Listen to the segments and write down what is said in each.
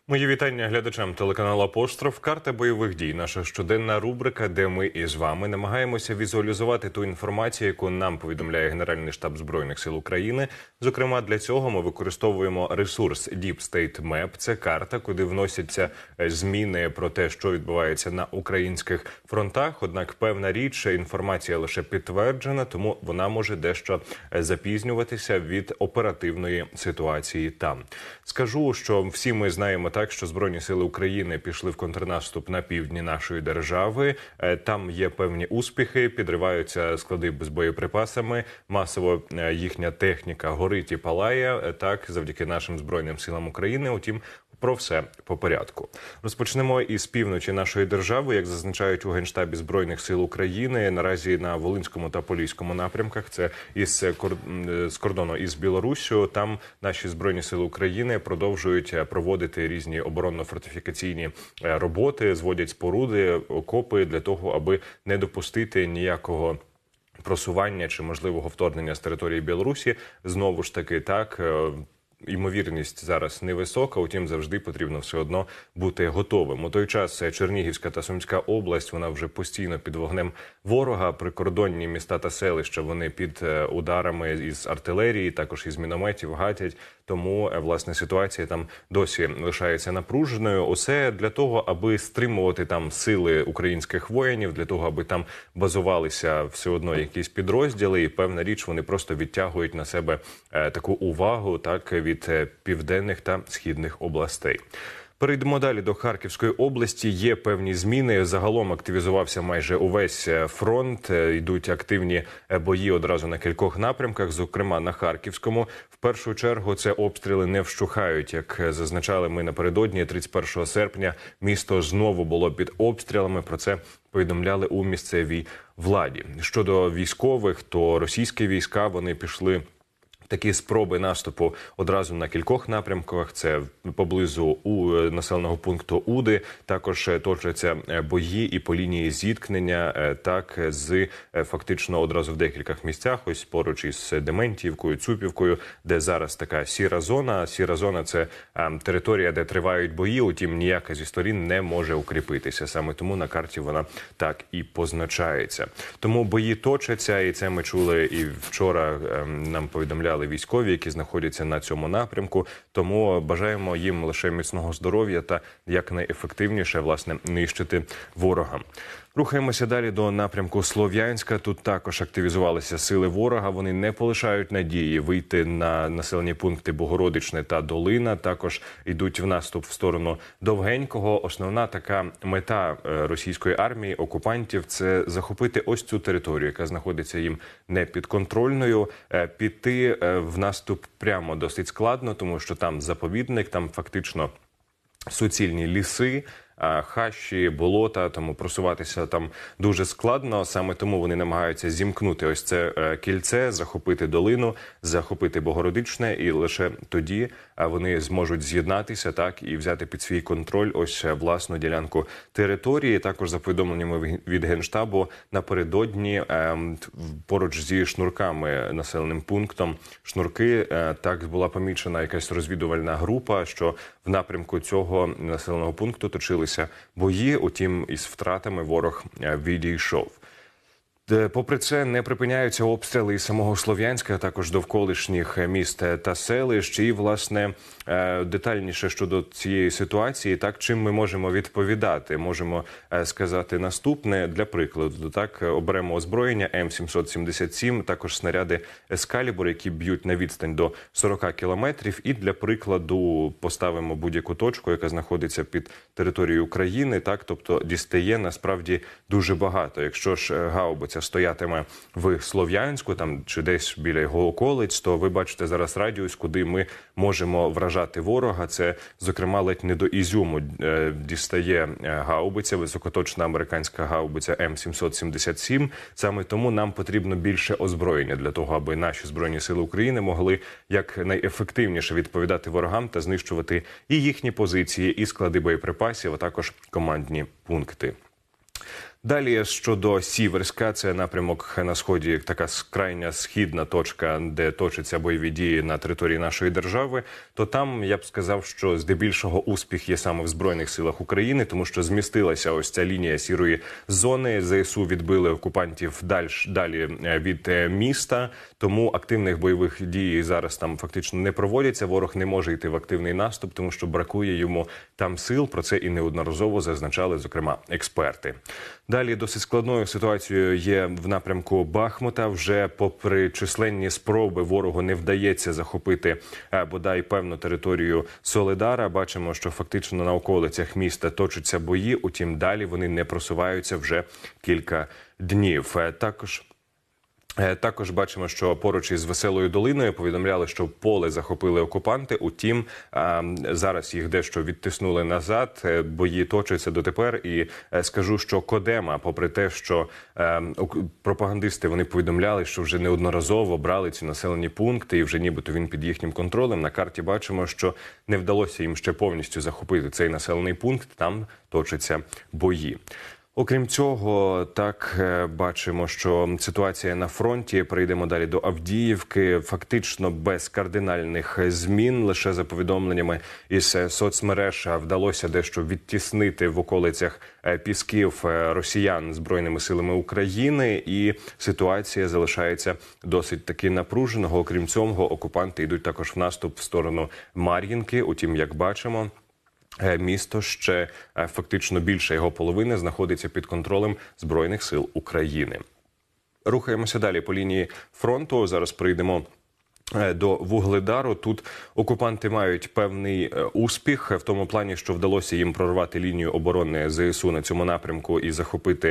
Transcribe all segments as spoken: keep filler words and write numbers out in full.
Мої вітання глядачам телеканалу «Апостроф». Карта бойових дій – наша щоденна рубрика, де ми із вами намагаємося візуалізувати ту інформацію, яку нам повідомляє Генеральний штаб Збройних сил України. Зокрема, для цього ми використовуємо ресурс Deep State Map. Це карта, куди вносяться зміни про те, що відбувається на українських фронтах. Однак певна річ, інформація лише підтверджена, тому вона може дещо запізнюватися від оперативної ситуації там. Скажу, що всі ми знаємо так, що Збройні сили України пішли в контрнаступ на півдні нашої держави. Там є певні успіхи, підриваються склади з боєприпасами, масово їхня техніка горить і палає, так, завдяки нашим Збройним силам України. Утім, про все по порядку. Розпочнемо із півночі нашої держави. Як зазначають у Генштабі Збройних сил України, наразі на Волинському та Поліському напрямках, це із з кордону із Білоруссю, там наші Збройні сили України продовжують проводити різні оборонно-фортифікаційні роботи, зводять споруди, окопи для того, аби не допустити ніякого просування чи можливого вторгнення з території Білорусі. Знову ж таки, так, ймовірність зараз невисока, утім завжди потрібно все одно бути готовим. У той час Чернігівська та Сумська область, вона вже постійно під вогнем ворога. Прикордонні міста та селища, вони під ударами із артилерії, також із мінометів гатять. Тому, власне, ситуація там досі лишається напруженою. Усе для того, аби стримувати там сили українських воїнів, для того, аби там базувалися все одно якісь підрозділи. І певна річ, вони просто відтягують на себе е, таку увагу, так, від південних та східних областей. Перейдемо далі до Харківської області. Є певні зміни. Загалом активізувався майже увесь фронт. Йдуть активні бої одразу на кількох напрямках, зокрема на Харківському. В першу чергу це обстріли не вщухають. Як зазначали ми напередодні, тридцять першого серпня місто знову було під обстрілами. Про це повідомляли у місцевій владі. Щодо військових, то російські війська, вони пішли такі спроби наступу одразу на кількох напрямках. Це поблизу у населеного пункту Уди. Також точаться бої і по лінії зіткнення, так, з фактично одразу в декількох місцях. Ось поруч із Дементіївкою, Цупівкою, де зараз така сіра зона. Сіра зона – це територія, де тривають бої, утім ніяка зі сторін не може укріпитися. Саме тому на карті вона так і позначається. Тому бої точаться, і це ми чули і вчора нам повідомляли військові, які знаходяться на цьому напрямку. Тому бажаємо їм лише міцного здоров'я та якнайефективніше, власне, нищити ворога. Рухаємося далі до напрямку Слов'янська. Тут також активізувалися сили ворога. Вони не полишають надії вийти на населені пункти Богородичне та Долина. Також йдуть в наступ в сторону Довгенького. Основна така мета російської армії, окупантів – це захопити ось цю територію, яка знаходиться їм непідконтрольною. Піти в наступ прямо досить складно, тому що там заповідник, там фактично суцільні ліси, хащі, болота, тому просуватися там дуже складно. Саме тому вони намагаються зімкнути ось це кільце, захопити долину, захопити Богородичне, і лише тоді вони зможуть з'єднатися, так, і взяти під свій контроль ось власну ділянку території. Також за повідомленнями від Генштабу, напередодні поруч зі Шнурками, населеним пунктом Шнурки, так була помічена якась розвідувальна група, що в напрямку цього населеного пункту точили бої, утім із втратами ворог відійшов. Попри це, не припиняються обстріли і самого Слов'янська, а також довколишніх міст та селищ. І, власне, детальніше щодо цієї ситуації, так, чим ми можемо відповідати? Можемо сказати наступне. Для прикладу, так, оберемо озброєння М сімсот сімдесят сім, також снаряди Ескалібур, які б'ють на відстань до сорока кілометрів. І для прикладу поставимо будь-яку точку, яка знаходиться під територією України, так, тобто дістає насправді дуже багато. Якщо ж гаубиця стоятиме в Слов'янську, там чи десь біля його околиць, то ви бачите зараз радіус, куди ми можемо вражати ворога. Це, зокрема, ледь не до Ізюму дістає гаубиця, високоточна американська гаубиця М сімсот сімдесят сім. Саме тому нам потрібно більше озброєння для того, аби наші Збройні сили України могли якнайефективніше відповідати ворогам та знищувати і їхні позиції, і склади боєприпасів, а також командні пункти. Далі щодо Сіверська, це напрямок на сході, така крайня східна точка, де точаться бойові дії на території нашої держави, то там, я б сказав, що здебільшого успіх є саме в Збройних силах України, тому що змістилася ось ця лінія сірої зони, ЗСУ відбили окупантів далі, далі від міста, тому активних бойових дій зараз там фактично не проводяться, ворог не може йти в активний наступ, тому що бракує йому там сил, про це і неодноразово зазначали, зокрема, експерти. Далі досить складною ситуацією є в напрямку Бахмута. Вже попри численні спроби ворогу не вдається захопити бодай певну територію Солидара. Бачимо, що фактично на околицях міста точаться бої, утім далі вони не просуваються вже кілька днів. Також Також бачимо, що поруч із Веселою долиною повідомляли, що поле захопили окупанти. Утім, зараз їх дещо відтиснули назад. Бої точаться дотепер. І скажу, що Кодема, попри те, що пропагандисти вони повідомляли, що вже неодноразово брали ці населені пункти, і вже нібито він під їхнім контролем. На карті бачимо, що не вдалося їм ще повністю захопити цей населений пункт. Там точаться бої. Окрім цього, так бачимо, що ситуація на фронті, перейдемо далі до Авдіївки, фактично без кардинальних змін, лише за повідомленнями із соцмереж вдалося дещо відтіснити в околицях Пісків росіян Збройними силами України, і ситуація залишається досить таки напруженою. Окрім цього, окупанти йдуть також в наступ в сторону Мар'їнки, утім, як бачимо, місто ще фактично більше його половини знаходиться під контролем Збройних сил України. Рухаємося далі по лінії фронту. Зараз прийдемо до Вугледару. Тут окупанти мають певний успіх в тому плані, що вдалося їм прорвати лінію оборони ЗСУ на цьому напрямку і захопити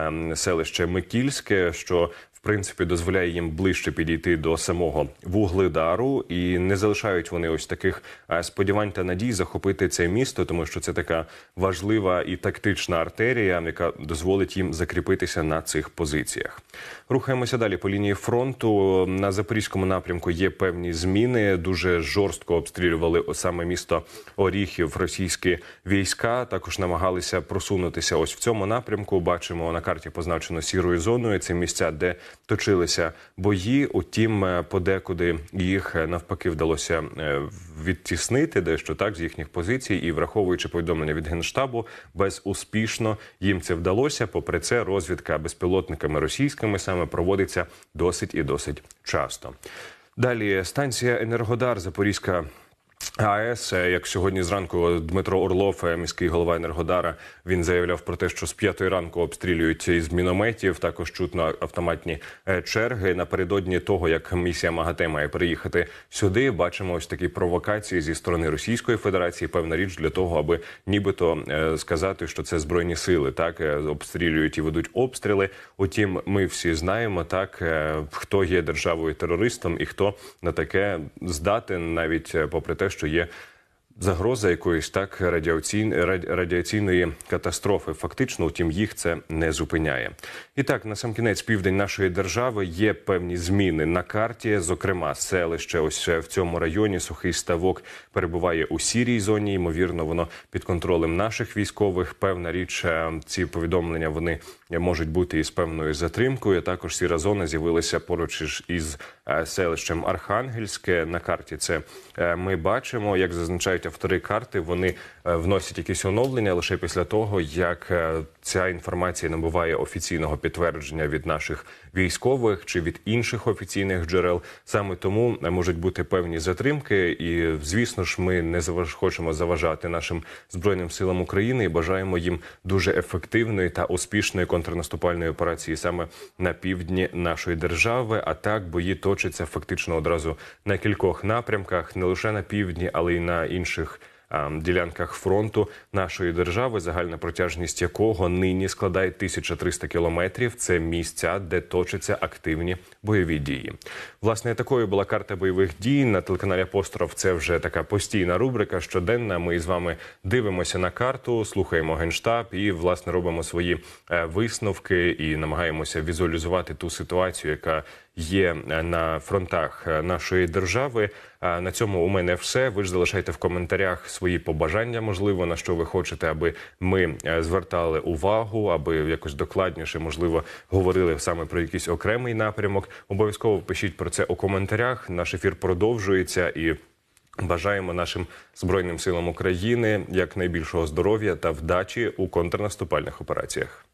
селище Микільське, що в принципі дозволяє їм ближче підійти до самого Вугледару, і не залишають вони ось таких сподівань та надій захопити це місто, тому що це така важлива і тактична артерія, яка дозволить їм закріпитися на цих позиціях. Рухаємося далі по лінії фронту. На Запорізькому напрямку є певні зміни. Дуже жорстко обстрілювали саме місто Оріхів російські війська. Також намагалися просунутися ось в цьому напрямку. Бачимо на карті позначено сірою зоною. Це місця, де точилися бої. Утім, подекуди їх навпаки вдалося відтіснити дещо так з їхніх позицій. І враховуючи повідомлення від Генштабу, безуспішно їм це вдалося. Попри це, розвідка безпілотниками російськими саме проводиться досить і досить часто. Далі станція Енергодар, Запорізька АЕС, як сьогодні зранку Дмитро Орлов, міський голова Енергодара, він заявляв про те, що з п'ятої ранку обстрілюють із мінометів, також чутно автоматні черги. Напередодні того, як місія МАГАТЕ має приїхати сюди, бачимо ось такі провокації зі сторони Російської Федерації, певна річ для того, аби нібито сказати, що це Збройні сили, так, обстрілюють і ведуть обстріли. Утім, ми всі знаємо, так, хто є державою-терористом і хто на таке здатен, навіть попри те, що є загроза якоїсь так радіаційної, радіаційної катастрофи. Фактично, утім, їх це не зупиняє. І так, на сам кінець, південь нашої держави, є певні зміни на карті. Зокрема, селище ось в цьому районі, Сухий Ставок, перебуває у сірій зоні. Ймовірно, воно під контролем наших військових. Певна річ, ці повідомлення, вони можуть бути із певною затримкою. Також сіра зона з'явилася поруч із селищем Архангельське. На карті це ми бачимо, як зазначають автори карти, вони вносять якісь оновлення лише після того, як ця інформація набуває офіційного підтвердження від наших військових чи від інших офіційних джерел. Саме тому можуть бути певні затримки, і, звісно ж, ми не заваж... хочемо заважати нашим Збройним силам України і бажаємо їм дуже ефективної та успішної контрнаступальної операції саме на півдні нашої держави. А так, бої точаться фактично одразу на кількох напрямках, не лише на півдні, але й на інших ділянках фронту нашої держави, загальна протяжність якого нині складає тисяча триста кілометрів. Це місця, де точаться активні бойові дії. Власне, такою була карта бойових дій. На телеканалі Апостроф це вже така постійна рубрика, щоденна. Ми з вами дивимося на карту, слухаємо Генштаб і, власне, робимо свої висновки і намагаємося візуалізувати ту ситуацію, яка є на фронтах нашої держави. На цьому у мене все. Ви ж залишайте в коментарях свої побажання, можливо, на що ви хочете, аби ми звертали увагу, аби якось докладніше, можливо, говорили саме про якийсь окремий напрямок. Обов'язково пишіть про це у коментарях. Наш ефір продовжується і бажаємо нашим Збройним силам України якнайбільшого здоров'я та вдачі у контрнаступальних операціях.